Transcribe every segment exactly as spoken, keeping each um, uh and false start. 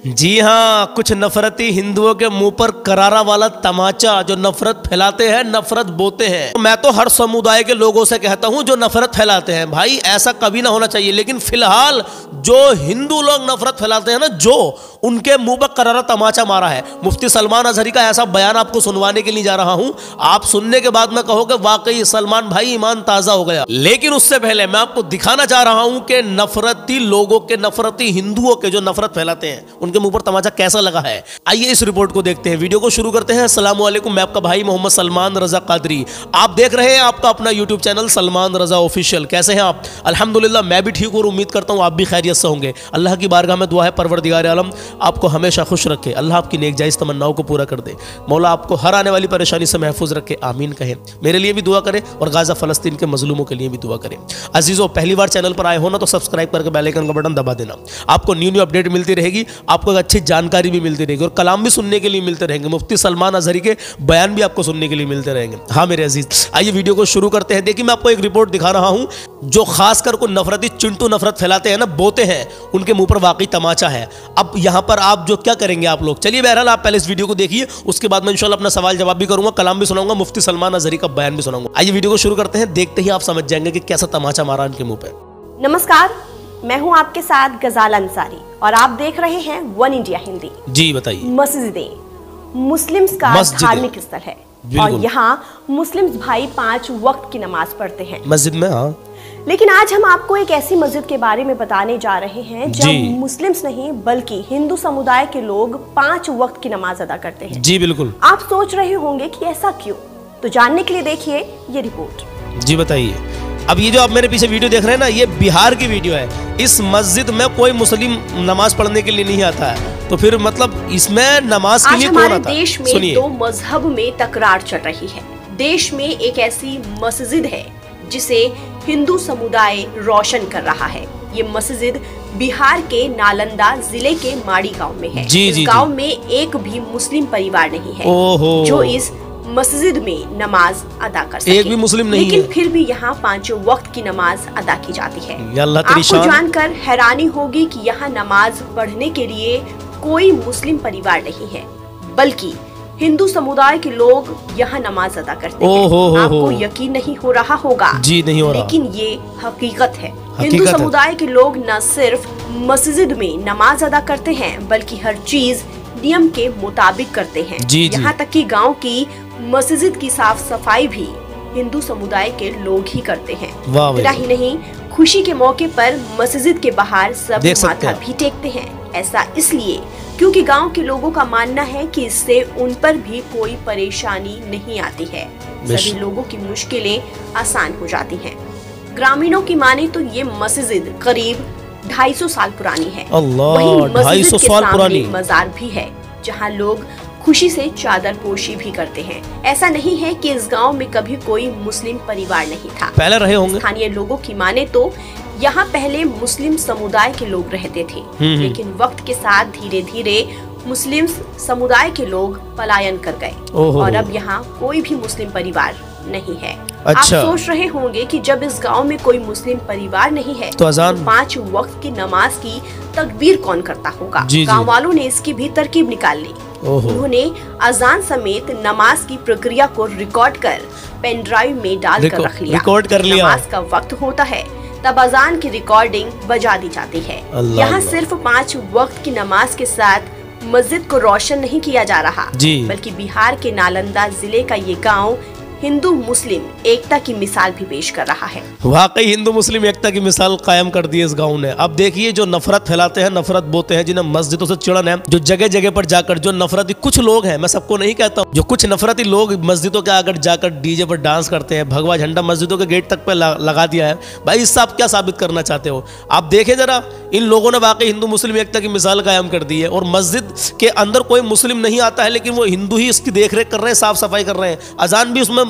जी हाँ, कुछ नफरती हिंदुओं के मुंह पर करारा वाला तमाचा जो नफरत फैलाते हैं, नफरत बोते हैं। मैं तो हर समुदाय के लोगों से कहता हूं जो नफरत फैलाते हैं, भाई ऐसा कभी ना होना चाहिए। लेकिन फिलहाल जो हिंदू लोग नफरत फैलाते हैं ना, जो उनके मुंह पर करारा तमाचा मारा है। मुफ्ती सलमान अजहरी का ऐसा बयान आपको सुनवाने के लिए जा रहा हूं, आप सुनने के बाद में कहोगे वाकई सलमान भाई ईमान ताजा हो गया। लेकिन उससे पहले मैं आपको दिखाना चाह रहा हूं कि नफरती लोगों के, नफरती हिंदुओं के जो नफरत फैलाते हैं, उनके मुंह पर तमाचा कैसा लगा है। आइए इस रिपोर्ट को देखते हैं, वीडियो को शुरू करते हैं। अस्सलाम वालेकुम, मैं आपका भाई मोहम्मद सलमान रजा कादरी, आप देख रहे हैं आपका अपना YouTube channel Salman Raza official. कैसे हैं आप? अल्हम्दुलिल्लाह मैं भी ठीक हूँ, उम्मीद करता हूँ आप भी खैरियत से होंगे। अल्लाह की बारगाह में दुआ है परवरदिगार आलम आपको हमेशा खुश रखे, अल्लाह आपकी नेक जायज़ तमन्नाओं को पूरा कर दे, मौला आपको हर आने वाली परेशानी से महफूज रखे, आमीन कहें। मेरे लिए भी दुआ करें और गाजा फलस्तीन के मजलूमों के लिए भी दुआ करें। अजीजों, पहली बार चैनल पर आए हो ना तो सब्सक्राइब करके बेल आइकन का बटन दबा देना, आपको न्यू न्यू अपडेट मिलती रहेगी, आपको अच्छी जानकारी भी मिलती रहेगी और कलाम भी सुनने के लिए मिलते रहेंगे। मुफ्ती सलमान अजहरी के बयान भी आपको सुनने के लिए मिलते रहेंगे। हाँ मेरे अजीज, आइए वीडियो को शुरू करते हैं। देखिए मैं आपको एक रिपोर्ट दिखा रहा हूं जो खासकर को नफरती चिंटू नफरत फैलाते हैं ना, बोते हैं, उनके मुंह पर वाकई तमाचा है। अब यहां पर आप जो क्या करेंगे आप लोग, चलिए बहरहाल आप पहले इस वीडियो को देखिए, उसके बाद मैं इंशाल्लाह अपना सवाल जवाब भी करूंगा, कलाम भी सुनाऊंगा, मुफ्ती सलमान अजहरी का बयान भी सुनाऊंगा। आइए वीडियो को शुरू करते हैं, देखते ही आप समझ जाएंगे कि कैसा तमाचा मारा उनके मुंह पे। नमस्कार, मैं हूं आपके साथ गजाल अंसारी और आप देख रहे हैं वन इंडिया हिंदी। जी बताइए। मस्जिदें मुस्लिम्स का धार्मिक स्थल है और यहाँ मुस्लिम्स भाई पांच वक्त की नमाज पढ़ते हैं मस्जिद में। हाँ, लेकिन आज हम आपको एक ऐसी मस्जिद के बारे में बताने जा रहे हैं जब मुस्लिम्स नहीं बल्कि हिंदू समुदाय के लोग पांच वक्त की नमाज अदा करते हैं। जी बिल्कुल। आप सोच रहे होंगे कि ऐसा क्यों, तो जानने के लिए देखिए ये रिपोर्ट। जी बताइए। अब ये जो आप मेरे पीछे वीडियो देख रहे हैं ना, ये बिहार की वीडियो है। इस मस्जिद में कोई मुस्लिम नमाज पढ़ने के लिए नहीं आता है, तो फिर मतलब इसमें नमाज के लिए कौन आता है? हमारे देश में दो मजहब में तकरार चल रही है। देश में एक ऐसी मस्जिद है जिसे हिंदू समुदाय रोशन कर रहा है। ये मस्जिद बिहार के नालंदा जिले के माड़ी गांव में है। जी, इस जी, गांव जी। में एक भी मुस्लिम परिवार नहीं है ओहो। जो इस मस्जिद में नमाज अदा कर सके। एक भी मुस्लिम नहीं लेकिन है। फिर भी यहाँ पांचों वक्त की नमाज अदा की जाती है। आपको जानकर हैरानी होगी कि यहाँ नमाज पढ़ने के लिए कोई मुस्लिम परिवार नहीं है, बल्कि हिंदू समुदाय के लोग यहाँ नमाज अदा करते हैं। हो, हो, आपको हो। यकीन नहीं हो रहा होगा। जी नहीं हो रहा, लेकिन ये हकीकत है। हकीकत हिंदू है। समुदाय के लोग न सिर्फ मस्जिद में नमाज अदा करते हैं बल्कि हर चीज नियम के मुताबिक करते हैं। यहाँ तक कि गांव की मस्जिद की साफ सफाई भी हिंदू समुदाय के लोग ही करते हैं। इतना ही नहीं, खुशी के मौके पर मस्जिद के बाहर सब माथा भी टेकते हैं। ऐसा इसलिए क्योंकि गांव के लोगों का मानना है कि इससे उन पर भी कोई परेशानी नहीं आती है, सभी लोगों की मुश्किलें आसान हो जाती हैं। ग्रामीणों की माने तो ये मस्जिद करीब ढाई सौ साल पुरानी है। वहीं मस्जिद के सामने मजार भी है जहाँ लोग खुशी से चादर पोशी भी करते हैं। ऐसा नहीं है कि इस गांव में कभी कोई मुस्लिम परिवार नहीं था, पहले रहे होंगे। स्थानीय लोगों की माने तो यहाँ पहले मुस्लिम समुदाय के लोग रहते थे, लेकिन वक्त के साथ धीरे धीरे मुस्लिम समुदाय के लोग पलायन कर गए और अब यहाँ कोई भी मुस्लिम परिवार नहीं है। अच्छा। आप सोच रहे होंगे कि जब इस गांव में कोई मुस्लिम परिवार नहीं है तो अजान तो पांच वक्त की नमाज की तकबीर कौन करता होगा? गांव वालों ने इसकी भी तरकीब निकाल ली। उन्होंने अजान समेत नमाज की प्रक्रिया को रिकॉर्ड कर पेन ड्राइव में डाल कर रख लिया। रिकॉर्ड कर लिया। नमाज का वक्त होता है तब अजान की रिकॉर्डिंग बजा दी जाती है। यहाँ सिर्फ पाँच वक्त की नमाज के साथ मस्जिद को रोशन नहीं किया जा रहा, बल्कि बिहार के नालंदा जिले का ये गांव हिंदू मुस्लिम एकता की मिसाल भी पेश कर रहा है। वाकई हिंदू मुस्लिम एकता की मिसाल कायम कर दी है इस गांव ने। अब देखिए जो नफरत फैलाते हैं, नफरत बोते हैं, जिन्हें मस्जिदों से चिड़न है, जो जगह जगह पर जाकर जो नफरती कुछ लोग हैं, मैं सबको नहीं कहता हूं, जो कुछ नफरती लोग मस्जिदों के आकर जाकर डीजे पर डांस करते हैं, भगवा झंडा मस्जिदों के गेट तक पे लगा दिया है। भाई इससे आप क्या साबित करना चाहते हो? आप देखें जरा, इन लोगों ने वाकई हिंदू मुस्लिम एकता की मिसाल कायम कर दी है और मस्जिद के अंदर कोई मुस्लिम नहीं आता है, लेकिन वो हिंदू ही इसकी देख रेख कर रहे हैं, साफ सफाई कर रहे हैं, अजान भी उसमें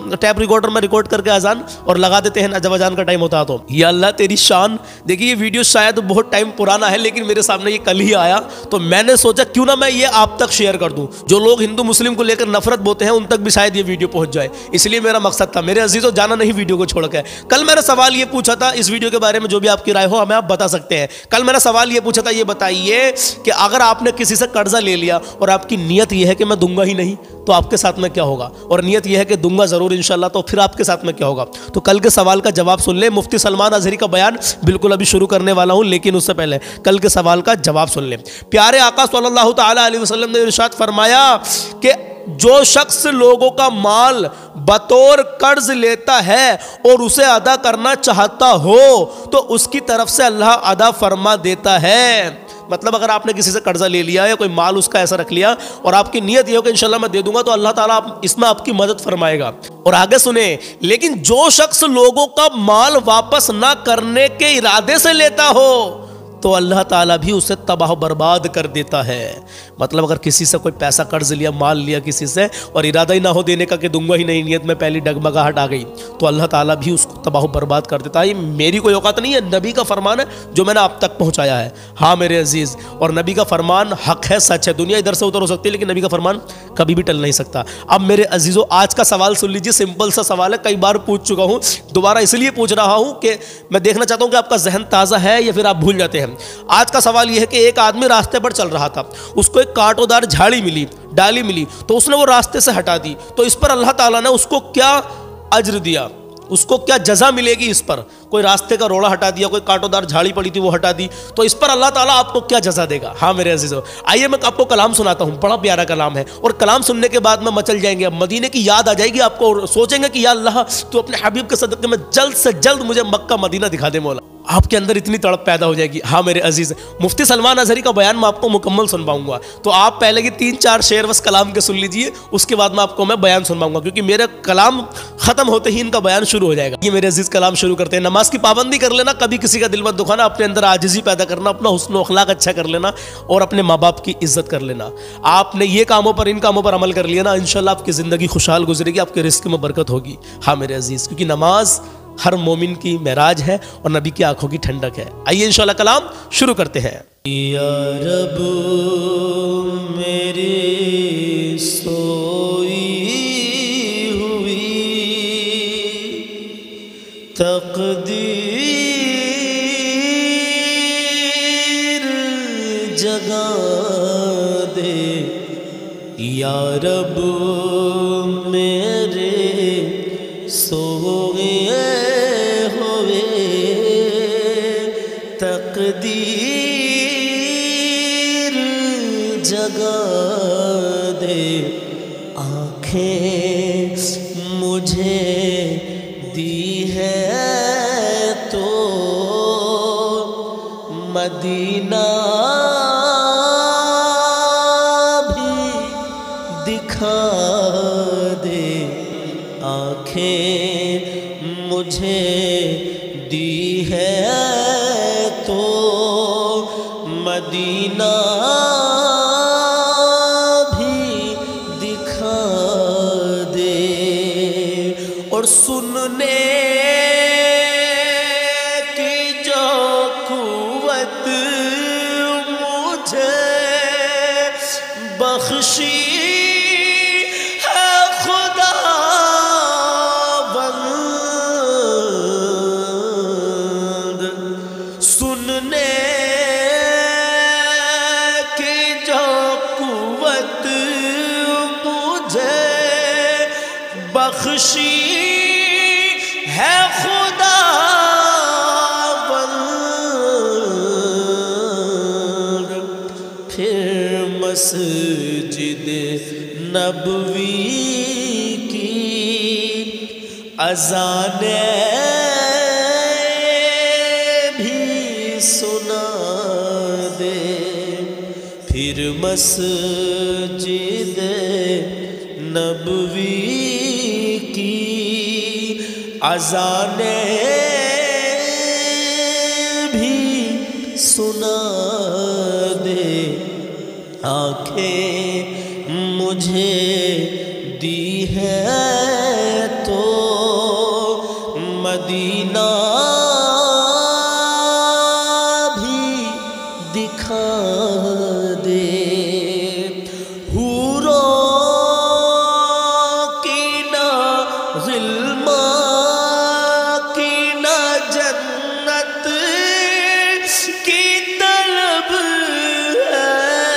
टैप रिकॉर्डर में रिकॉर्ड करके अजान और लगा देते हैं जब अजान का टाइम होता है। तो या अल्लाह तेरी शान। देखिए ये वीडियो शायद बहुत टाइम पुराना है, लेकिन मेरे सामने ये कल ही आया, तो मैंने सोचा क्यों ना मैं ये आप तक शेयर कर दूं। जो लोग हिंदू मुस्लिम को लेकर नफरत बोते हैं उन तक भी शायद ये वीडियो पहुंच जाए, इसलिए मेरा मकसद था। मेरे अजीजों, जाना नहीं वीडियो को छोड़ के। कल मैंने सवाल ये पूछा था, इस वीडियो के बारे में जो भी आपकी राय हो हमें आप बता सकते हैं। कल मैंने सवाल ये पूछा था, ये बताइए कि अगर आपने किसी से कर्जा ले लिया और आपकी नीयत ये है कि मैं दूंगा ही नहीं, तो आपके साथ में क्या होगा, और नीयत यह है कि दूंगा जरूर इंशाल्लाह, तो फिर आपके साथ में क्या होगा। तो कल के सवाल का जवाब सुन ले। मुफ्ती सलमान अजहरी का बयान बिल्कुल अभी शुरू करने वाला हूं, लेकिन उससे पहले कल के सवाल का जवाब सुन ले। प्यारे आका सल्लल्लाहु ताला अलैहि वसल्लम ने इरशाद फरमाया कि जो शख्स लोगों का माल बतौर कर्ज लेता है और उसे अदा करना चाहता हो तो उसकी तरफ से अल्लाह अदा फरमा देता है। मतलब अगर आपने किसी से कर्जा ले लिया या कोई माल उसका ऐसा रख लिया और आपकी नीयत ये हो कि इंशाल्लाह मैं दे दूंगा, तो अल्लाह ताला इसमें आपकी मदद फरमाएगा। और आगे सुने, लेकिन जो शख्स लोगों का माल वापस ना करने के इरादे से लेता हो तो अल्लाह ताला भी उसे तबाह बर्बाद कर देता है। मतलब अगर किसी से कोई पैसा कर्ज लिया, माल लिया किसी से, और इरादा ही ना हो देने का कि दूंगा ही नहीं, नियत में पहली डगमगाहट आ गई, तो अल्लाह ताला भी उसको तबाह बर्बाद कर देता है। ये मेरी कोई औकात नहीं है, नबी का फरमान है जो मैंने आप तक पहुंचाया है। हाँ मेरे अजीज, और नबी का फरमान हक है, सच है। दुनिया इधर से उधर हो सकती है, लेकिन नबी का फरमान कभी भी टल नहीं सकता। अब मेरे अजीजों, आज का सवाल सुन लीजिए। सिंपल सा सवाल है, कई बार पूछ चुका हूं, दोबारा इसलिए पूछ रहा हूं कि मैं देखना चाहता हूं कि आपका जहन ताज़ा है या फिर आप भूल जाते हैं। आज का सवाल यह है कि एक आदमी रास्ते पर चल रहा था, उसको एक कांटोदार झाड़ी मिली, डाली मिली, तो उसने वो रास्ते से हटा दी, तो इस पर अल्लाह ताला ने उसको क्या अज्र दिया, उसको क्या जजा मिलेगी इस पर? कोई रास्ते का रोड़ा हटा दिया, कोई कांटोदार झाड़ी पड़ी थी वो हटा दी, तो इस पर अल्लाह ताला आपको क्या जजा देगा? हाँ मेरे अजीजों, आइए मैं आपको कलाम सुनाता हूँ, बड़ा प्यारा कलाम है, और कलाम सुनने के बाद में मचल जाएंगे, अब मदीने की याद आ जाएगी आपको, और सोचेंगे कि या अल्लाह तू अपने हबीब के सदक़े में जल्द से जल्द मुझे मक्का मदीना दिखा दे मौला। आपके अंदर इतनी तड़प पैदा हो जाएगी। हाँ मेरे अजीज, मुफ्ती सलमान अजहरी का बयान मैं आपको मुकम्मल सुनवाऊंगा, तो आप पहले की तीन चार शेर बस कलाम के सुन लीजिए, उसके बाद में आपको मैं बयान सुनवाऊंगा, क्योंकि मेरा कलाम खत्म होते ही इनका बयान शुरू हो जाएगा। ये मेरे अजीज कलाम शुरू करते हैं। नमाज की पाबंदी कर लेना, कभी किसी का दिल मत दुखाना, अपने अंदर आजिज़ी पैदा करना, अपना हुस्न अखलाक अच्छा कर लेना, और अपने माँ बाप की इज्जत कर लेना। आपने ये कामों पर, इन कामों पर अमल कर लिया ना, इंशाल्लाह आपकी ज़िंदगी खुशहाल गुजरेगी, आपके रिस्क में बरकत होगी। हाँ मेरे अजीज, क्योंकि नमाज हर मोमिन की मेराज है और नबी की आंखों की ठंडक है। आइए इंशाल्लाह कलाम शुरू करते हैं। या रब मेरी सोई हुई तकदीर जगा दे, या रब मेरे सोए हुए तकदीर जगा दे, आँखें मुझे दी है तो मदीना भी दिखा दे, आँखें मुझे दी है तो मदीना भी दिखा दे, और सुनने की जो कुव्वत मुझे बख्शी बख्शी है खुदा बंद, फिर मस्जिद नबवी की अज़ाने भी सुना दे, फिर मस्जिद नबवी अज़ाने भी सुना दे, आँखें मुझे दी है तो मदीना भी दिखा दे। हूरों की ना गिल्मा की ना जन्नत की तलब है।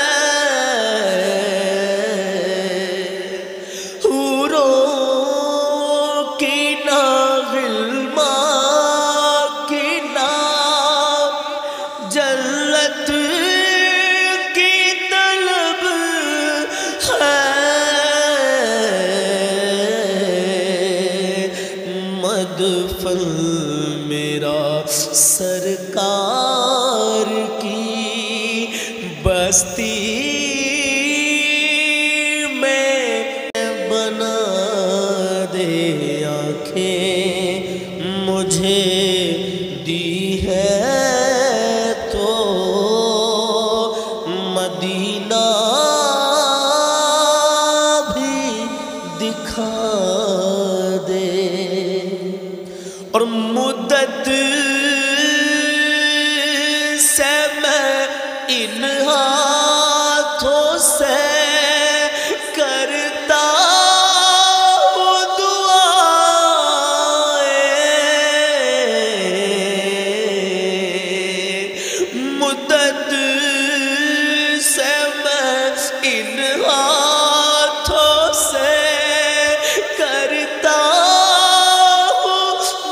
हूरों की ना गिल्मा की ना जन्नत की तलब है। मदफन मेरा सरकार की बस्ती में बना दे। आँखें मुझे दी है तो मदीना भी दिखा दे। और मुद्दत से मैं इन हाथों से करता हूँ दुआएं। मुद्दत से मैं इन हाथों से करता हूँ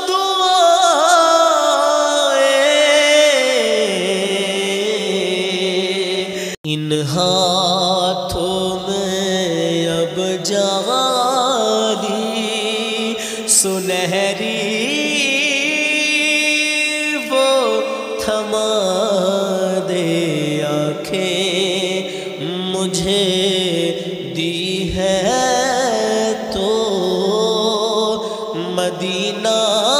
दुआएं। इन हाथों में अब जाली सुनहरी वो थमा दे। आँखें मुझे दी है तो मदीना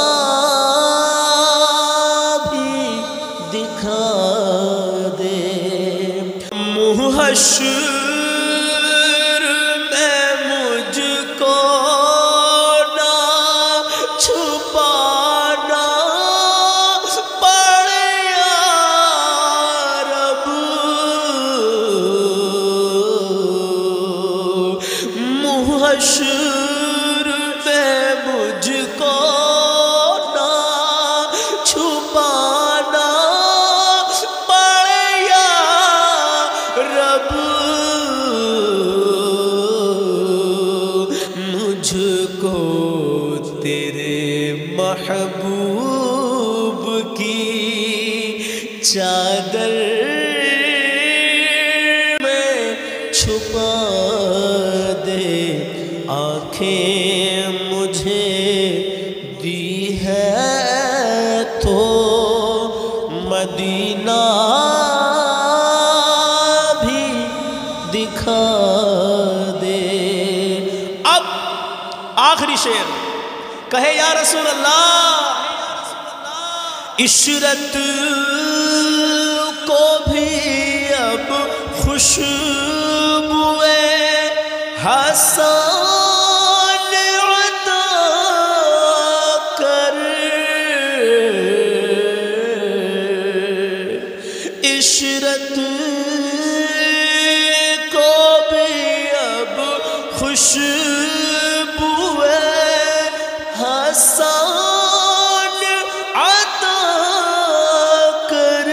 भी दिखा दे। मुहश्शर में मुझको ना छुपाना पड़े या रब। मुहश्शर में मुझको ना छुपाना पड़े या रब। मुझको तेरे महबूब की चादर में छुपा दे। आँखें मुझे दी है तो मदीना भी दिखा दे। अब आखिरी शेर कहे या रसूल अल्लाह, इशरत को भी अब खुशबुए हसन अता कर। इशरत को भी अब खुशबुए हसन अता कर।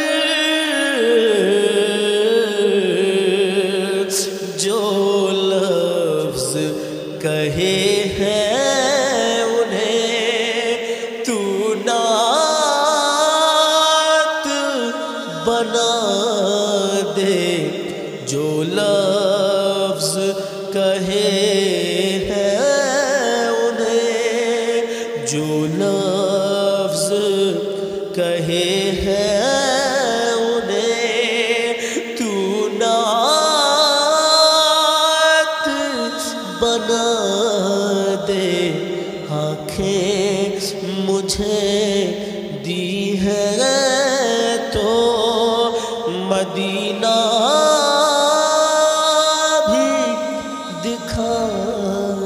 जो लफ्ज कहे हैं उन्हें तू नात बना दे। जो लफ्ज कहे हैं उन्हें, जो लफ्ज कहे हैं उन्हें तू नात बना दे। आँखें मुझे दी है तो मदीना भी दिखा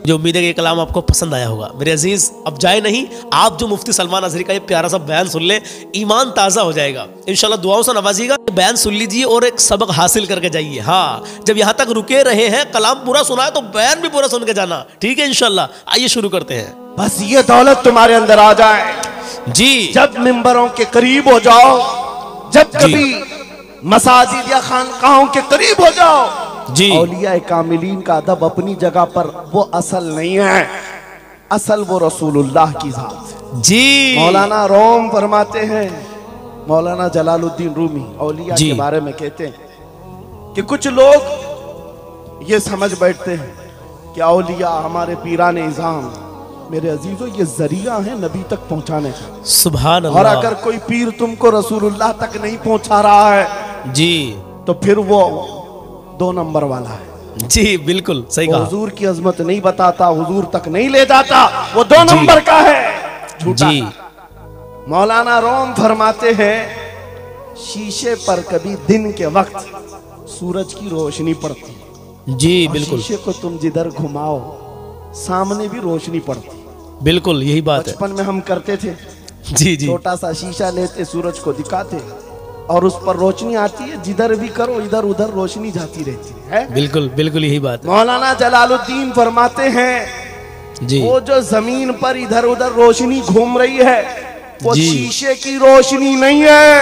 जो उम्मीद है कि ये कलाम आपको पसंद आया होगा। मेरे अजीज अब जाए नहीं, आप जो मुफ्ती सलमान अजहरी का ये प्यारा सा बयान सुन ले, ईमान ताज़ा हो जाएगा। इंशाल्लाह दुआओं से नवाजिएगा। बयान सुन लीजिए और एक सबक हासिल करके जाइए। हाँ, जब यहाँ तक रुके रहे हैं, कलाम पूरा सुना है तो बयान भी पूरा सुन के जाना, ठीक है इंशाल्लाह। आइए शुरू करते हैं। बस ये दौलत तुम्हारे अंदर आ जाए जी, जब मिंबरों के करीब हो जाओ, जब कभी मसाजिद या खानकाहों के करीब हो जाओ जी। औलिया कामिलीन का अदब अपनी जगह पर वो असल नहीं है, असल वो रसूलुल्लाह की जात जी। मौलाना रोम फरमाते हैं, मौलाना जलालुद्दीन रूमी औलिया के बारे में कहते हैं कि कुछ लोग ये समझ बैठते हैं कि औलिया हमारे पीरान इज़ाम, मेरे अजीजों ये जरिया है नबी तक पहुंचाने का। सुभान अल्लाह। और अगर कोई पीर तुमको रसूलुल्लाह तक नहीं पहुंचा रहा है जी, तो फिर वो दो नंबर वाला है जी। बिल्कुल सही कहा। हुजूर की अजमत नहीं बताता, हुजूर तक नहीं ले जाता, वो दो नंबर का है, झूठा जी। मौलाना रोम फरमाते हैं शीशे पर कभी दिन के वक्त सूरज की रोशनी पड़ती जी। बिल्कुल। शीशे को तुम जिधर घुमाओ सामने भी रोशनी पड़ती। बिल्कुल यही बात है। बचपन में हम करते थे जी जी। छोटा सा शीशा लेते, सूरज को दिखाते और उस पर रोशनी आती है, जिधर भी करो इधर उधर रोशनी जाती रहती है। बिल्कुल बिल्कुल यही बात है। मौलाना जलालुद्दीन फरमाते हैं जी, वो जो जमीन पर इधर उधर रोशनी घूम रही है वो शीशे की रोशनी नहीं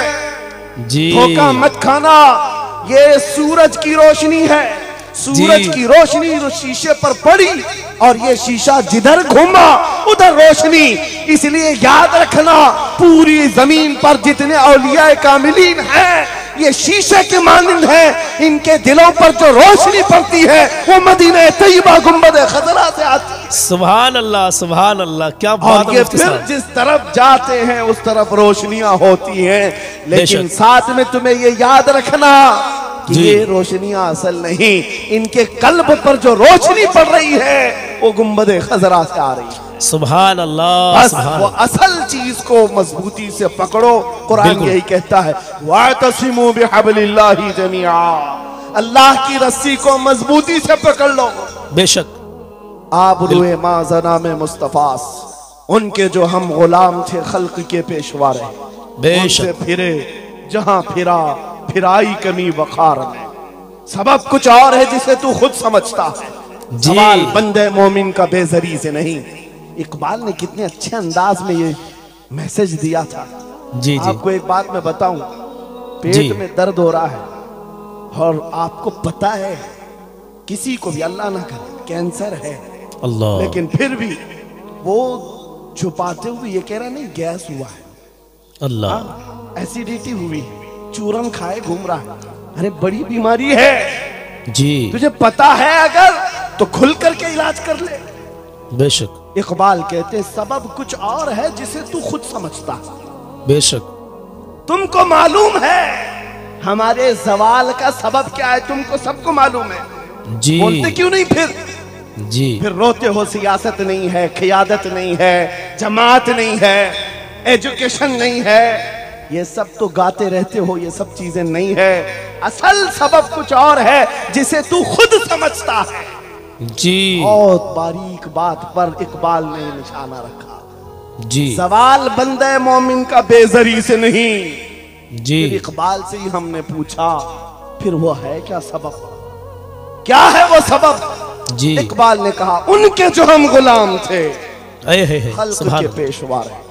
है जी। धोखा मत खाना, ये सूरज की रोशनी है। सूरज की रोशनी जो शीशे पर पड़ी और ये शीशा जिधर घूमा उधर रोशनी। इसलिए याद रखना, पूरी जमीन पर जितने औलिया कामिलीन हैं ये शीशे के मानिंद हैं। इनके दिलों पर जो रोशनी पड़ती है वो मदीना तैयबा गुंबद खजरा से आती है। सुभान अल्लाह, सुभान अल्लाह, क्या बात है। ये फिर जिस तरफ जाते हैं उस तरफ रोशनियां होती हैं, लेकिन साथ में तुम्हें ये याद रखना कि ये रोशनियां असल नहीं, इनके कल्ब पर जो रोशनी पड़ रही है वो गुंबद खजरा से आ रही है। सुभान अल्लाह। बस वो असल चीज को मजबूती से पकड़ो। कुरान यही कहता है वातसिमू बिहब्लिल्लाहि जमीआ, अल्लाह की रस्सी को मजबूती से पकड़ लो। बेशक आप रुए माजना में मुस्तफास, उनके जो हम गुलाम थे खल्क के पेशवा रहे, बेशक फिरे जहां फिरा फिराई कमी वखार में। सबब कुछ और है जिसे तू खुद समझता है। सवाल बंदे मोमिन का बेजरी से नहीं। इकबाल ने कितने अच्छे अंदाज में ये मैसेज दिया था जी। आपको एक बात मैं बताऊं, पेट में दर्द हो रहा है और आपको पता है किसी को भी अल्लाह ना करे कैंसर है अल्लाह, लेकिन फिर भी वो छुपाते हुए ये कह रहा नहीं गैस हुआ है अल्लाह, एसिडिटी हुई, चूरन खाए घूम रहा है। अरे बड़ी बीमारी है जी, तुझे पता है अगर तो खुल करके इलाज कर ले। बेशक इकबाल कहते सबब कुछ और है जिसे तू खुद समझता। बेशक तुमको मालूम है हमारे जवाल का सबब क्या है, तुमको सबको मालूम है जी। बोलते क्यों नहीं फिर जी? फिर रोते हो सियासत नहीं है, क़ियादत नहीं है, जमात नहीं है, एजुकेशन नहीं है, ये सब तो गाते रहते हो, ये सब चीजें नहीं है। असल सबब कुछ और है जिसे तू खुद समझता है जी। बहुत बारीक बात पर इकबाल ने निशाना रखा जी। सवाल बंदे मोमिन का बेजरी से नहीं जी। इकबाल से ही हमने पूछा फिर वो है क्या सबब, क्या है वो सबब जी? इकबाल ने कहा उनके जो हम गुलाम थे खल्क के पेशवा रहे,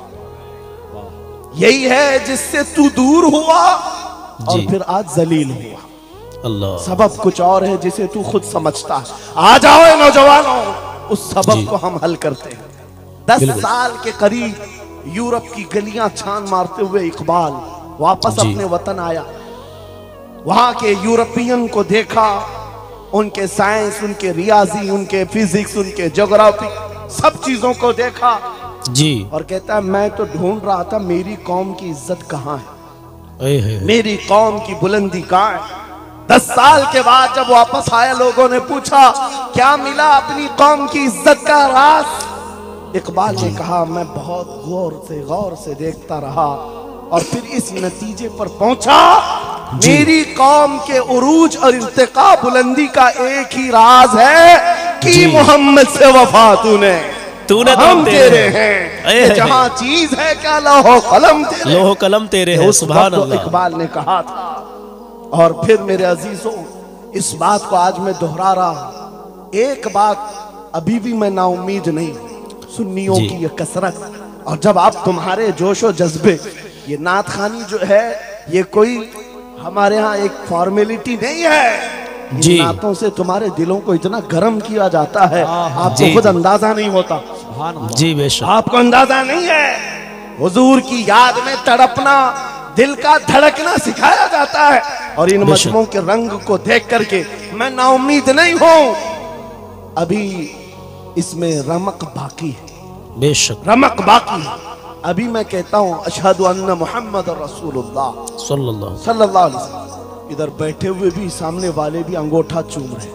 यही है जिससे तू दूर हुआ और फिर आज जलील हुआ। अल्लाह। सबब कुछ और है जिसे तू खुद समझता है। आ जाओ नौजवानों, उस सबब को हम हल करते हैं। दस साल के करीब यूरोप की गलियां छान मारते हुए इकबाल वापस अपने वतन आया। वहां के यूरोपियन को देखा, उनके साइंस, उनके रियाजी, उनके फिजिक्स, उनके ज्योग्राफी, सब चीजों को देखा जी। और कहता है मैं तो ढूंढ रहा था मेरी कौम की इज्जत कहाँ है, मेरी कौम की बुलंदी कहाँ है। दस साल के बाद जब वापस आया, लोगों ने पूछा क्या मिला अपनी कौम की इज्जत का राज? इकबाल ने कहा मैं बहुत गौर से गौर से देखता रहा और फिर इस नतीजे पर पहुंचा मेरी कौम के उरूज और इर्तिका बुलंदी का एक ही राज है, की मोहम्मद से वफा तूने तूने हम तेरे हैं, जहां चीज है क्या लोहो कलम तेरे, लोहो कलम तेरे हैं। सुभान अल्लाह। इकबाल ने कहा था। और फिर मेरे अजीजों, इस बात को आज मैं दोहरा रहा हूं, एक बात अभी भी मैं नाउम्मीद नहीं, सुन्नियों की ये कसरत, और जब आप तुम्हारे जोशो जज्बे, ये नात खानी जो है ये कोई हमारे यहाँ एक फॉर्मेलिटी नहीं है, जी। नातों से तुम्हारे दिलों को इतना गर्म किया जाता है, आपको खुद अंदाजा नहीं होता। जी बेशक, आपको अंदाजा नहीं है। हुजूर की याद में तड़पना, दिल का धड़कना सिखाया जाता है। और इन मजमों के रंग को देख करके मैं नाउम्मीद नहीं हूं, अभी इसमें रमक बाकी है, बेशक रमक बाकी है। अभी मैं कहता हूं अशहदु अन्ना मुहम्मद रसूलुल्लाह सल्लल्लाहु सल्लल्लाहु अलैहि वसल्लम। इधर बैठे हुए भी, सामने वाले भी अंगूठा चूम रहे।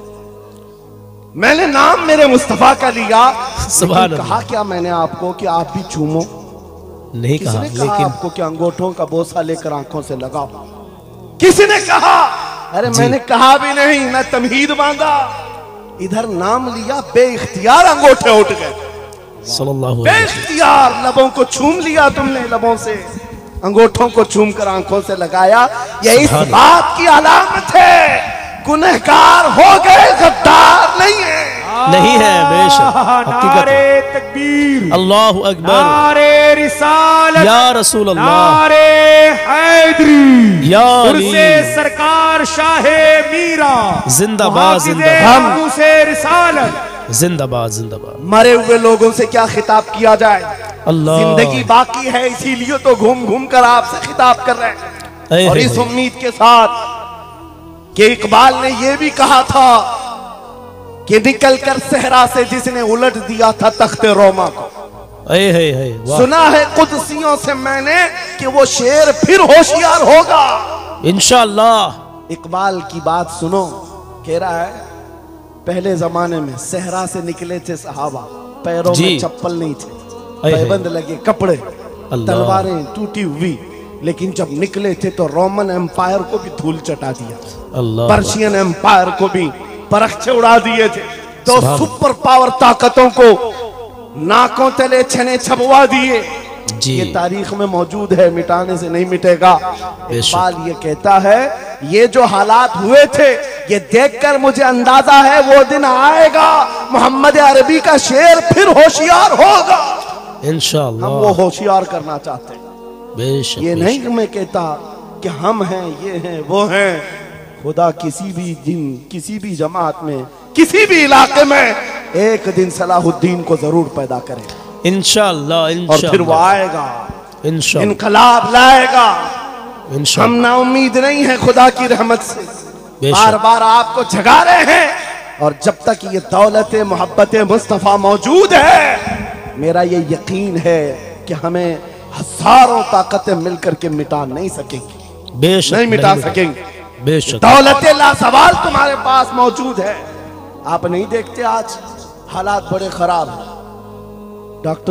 मैंने नाम मेरे मुस्तफा का लिया, लेकिन कहा क्या मैंने आपको कि आप भी चूमो? नहीं कहा, कहा लेकिन आपको कि अंगूठों का बोसा लेकर आंखों से लगाओ? किसी ने कहा? अरे मैंने कहा भी नहीं, मैं तमहीद बांधा, इधर नाम लिया, बेइख्तियार अंगूठे उठ गए, सल्लल्लाहु अलैहि वसल्लम। बेइख्तियार लबों को छूम लिया तुमने, लबों से अंगूठों को छूम कर आंखों से लगाया। यह इस बात की अलामत है गुनहगार हो गए, गद्दार नहीं है, नहीं है बेशक। नारे तकबीर, अल्लाहु अकबर, नारे रिसालत, या रसूल अल्लाह, नारे हैदरी, या उर्से सरकार शाहे मीरा, जिंदाबाद जिंदाबाद, से रिसालत, जिंदाबाद जिंदाबाद। मरे हुए लोगों से क्या खिताब किया जाए? अल्लाह, जिंदगी बाकी है, इसीलिए तो घूम घूम कर आपसे खिताब कर रहे हैं। और इस उम्मीद के साथ कि इकबाल ने यह भी कहा था कि निकल कर सहरा से जिसने उलट दिया था तख्ते रोमा को, ऐ है है सुना है कुदसियों से मैंने कि वो शेर फिर होशियार होगा इंशाअल्लाह। इकबाल की बात सुनो, कह रहा है पहले जमाने में सहरा से निकले थे सहाबा, पैरों में चप्पल नहीं थे, पैबंद लगे कपड़े, तलवारें टूटी हुई, लेकिन जब निकले थे तो रोमन एम्पायर को भी धूल चटा दिया, पर्शियन एम्पायर को भी परखचे उड़ा दिए थे, तो सुपर पावर ताकतों को नाकों तले छने छपवा दिए। ये तारीख में मौजूद है, मिटाने से नहीं मिटेगा। इकबाल ये कहता है ये जो हालात हुए थे ये देखकर मुझे अंदाजा है वो दिन आएगा मोहम्मद अरबी का शेर फिर होशियार होगा इंशाअल्लाह। हम वो होशियार करना चाहते हैं, बेशक, ये बेशक। नहीं मैं कहता कि हम हैं, ये हैं, वो हैं। खुदा किसी भी दिन, किसी भी जमात में, किसी भी इलाके में एक दिन सलाहुद्दीन को जरूर पैदा करेगा इंशाअल्लाह, इंशाअल्लाह। और फिर वो आएगा इंशाअल्लाह, इनकलाब लाएगा इंशाअल्लाह। हम ना उम्मीद नहीं है खुदा की रहमत से, बार बार आपको जगा रहे हैं। और जब तक ये दौलत मोहब्बत मुस्तफा मौजूद है, मेरा ये यकीन है कि हमें हजारों ताकतें मिलकर के मिटा नहीं सकेंगी, बेशक नहीं मिटा सकेंगे, बेशक। दौलत लासवाल तुम्हारे पास मौजूद है। आप नहीं देखते आज हालात बड़े खराब हैं। डॉक्टर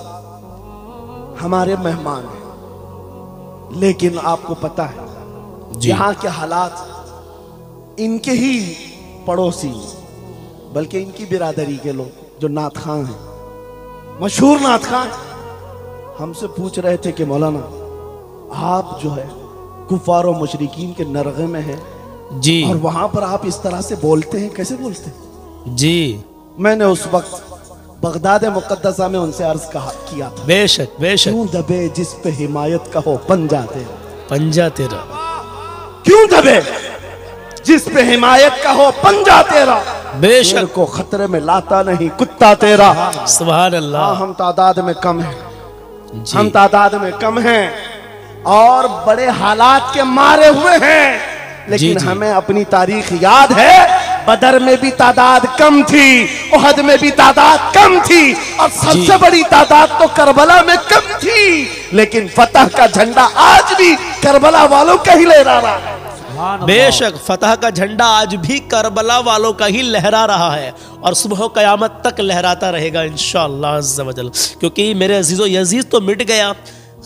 साहब हमारे मेहमान हैं, लेकिन आपको पता है यहाँ के हालात इनके ही पड़ोसी, बल्कि इनकी बिरादरी के लोग जो नात खां हैं, मशहूर नात खां, हमसे पूछ रहे थे कि मौलाना आप जो है कुफार और मुशरिकीन के नरगे में हैं जी, और वहां पर आप इस तरह से बोलते हैं, कैसे बोलते हैं जी? मैंने उस वक्त बगदाद मुकद्दसा में उनसे अर्ज कहा किया था, बेशक बेशक, क्यों दबे जिस पे हिमायत का हो पंजा तेरा, पंजा तेरा, क्यों दबे जिस पे हिमायत का हो पंजा तेरा, बेशक को खतरे में लाता नहीं कुत्ता तेरा। सुभान अल्लाह। हम तादाद में कम हैं, हम तादाद में कम हैं और बड़े हालात के मारे हुए हैं, लेकिन जी, जी। हमें अपनी तारीख याद है। बदर में भी तादाद कम थी, उहद में भी तादाद कम थी, और सबसे बड़ी तादाद तो करबला में कम थी, लेकिन फतह का झंडा आज भी करबला वालों का ही लहरा रहा है। बेशक फतह का झंडा आज भी करबला वालों का ही लहरा रहा है और सुबह कयामत तक लहराता रहेगा इंशाअल्लाह अज़्ज़ा वजल। क्योंकि मेरे अजीज़ो यजीद तो मिट गया,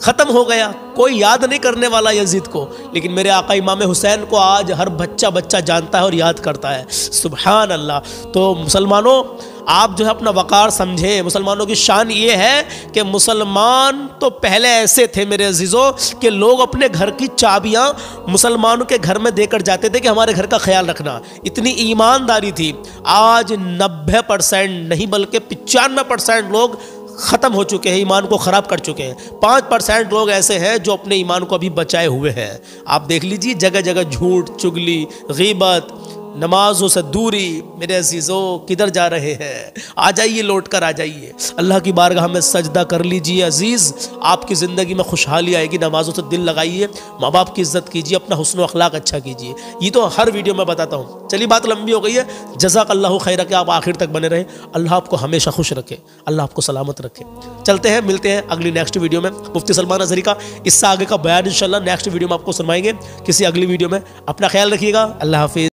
ख़त्म हो गया, कोई याद नहीं करने वाला यजीद को। लेकिन मेरे आका इमाम हुसैन को आज हर बच्चा बच्चा जानता है और याद करता है। सुभान अल्लाह। तो मुसलमानों, आप जो है अपना वक़ार समझें। मुसलमानों की शान ये है कि मुसलमान तो पहले ऐसे थे मेरे अजीज़ों कि लोग अपने घर की चाबियाँ मुसलमानों के घर में देकर जाते थे कि हमारे घर का ख्याल रखना, इतनी ईमानदारी थी। आज नब्बे परसेंट नहीं बल्कि पचानवे परसेंट लोग ख़त्म हो चुके हैं, ईमान को ख़राब कर चुके हैं। पाँच परसेंट लोग ऐसे हैं जो अपने ईमान को अभी बचाए हुए हैं। आप देख लीजिए, जगह जगह झूठ, चुगली, गीबत, नमाजों से दूरी। मेरे अजीज़ों, किधर जा रहे हैं? आ जाइए, लौट कर आ जाइए, अल्लाह की बारगाह में सजदा कर लीजिए। अजीज़, आपकी ज़िंदगी में खुशहाली आएगी। नमाजों से दिल लगाइए, माँ बाप की इज़्ज़त कीजिए, अपना हुस्न अखलाक अच्छा कीजिए। ये तो हर वीडियो में बताता हूँ। चलिए, बात लंबी हो गई है। जज़ाकल्लाहु खैरा कि आप आखिर तक बने रहें। अल्लाह आपको हमेशा खुश रखे, अल्लाह आपको सलामत रखे। चलते हैं, मिलते हैं अगली नेक्स्ट वीडियो में। मुफ्ती सलमान अज़हरी का इससे आगे का बयान इंशाल्लाह नेक्स्ट वीडियो में आपको सुनवाएंगे, किसी अगली वीडियो में। अपना ख्याल रखिएगा। अल्लाह हाफिज़।